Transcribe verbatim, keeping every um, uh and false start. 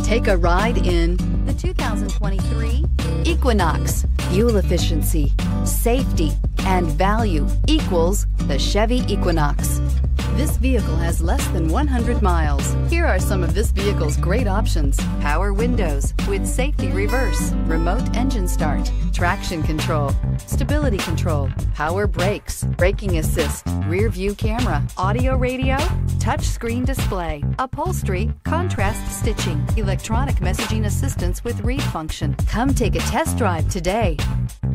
Take a ride in the two thousand twenty-three Equinox. Fuel efficiency, safety, and value equals the Chevy Equinox. This vehicle has less than one hundred miles. Here are some of this vehicle's great options: power windows with safety reverse, remote engine start, traction control, stability control, power brakes, braking assist, rear view camera, audio radio, touch screen display, upholstery, contrast stitching, electronic messaging assistance with read function. Come take a test drive today.